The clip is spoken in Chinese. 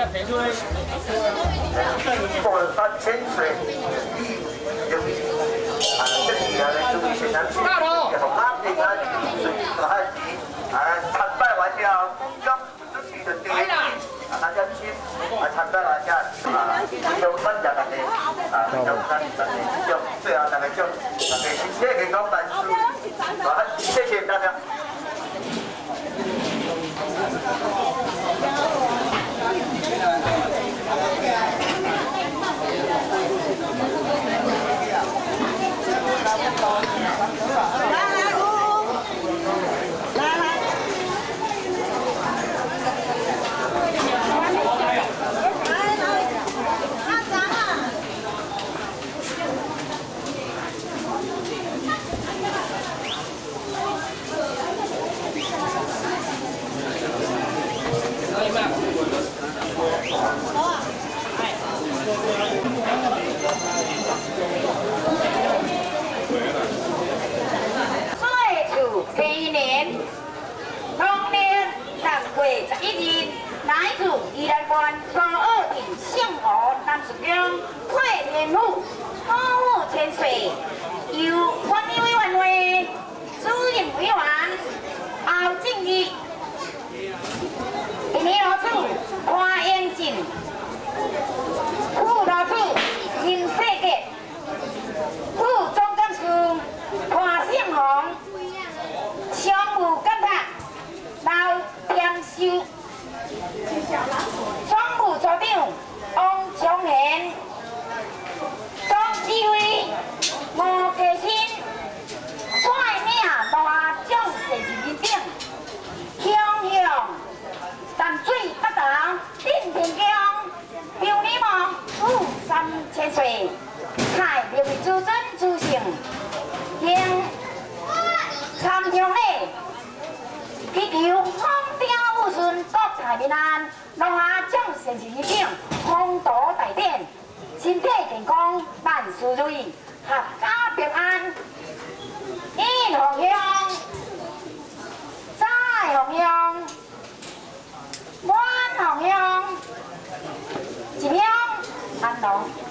过山潜水，由于这里注意现场区，红蓝的水和海底参拜完了，将准备的第一大家先参拜完了有三日大家有三日祝最後大家祝大家身體健康，萬事謝謝大家。 乃自宜兰县苏澳镇圣湖南树乡会天府保护潜水由管理委员会主任委员侯正义、第二组潘英进、副老组林世杰、副总干事潘胜宏、商务监察刘天修。 总务组长王长贤、总指挥吴家新、率领大将社是认证，向淡水北投、镇田江、苗栗梦、富山潜水，海六位主真主性，应参详的祈求风调雨顺。 国泰民安，落下将善事之景，风度大典，身体健康，万事如意，合家平安。迎红香，再红香，满红香，一香安乐。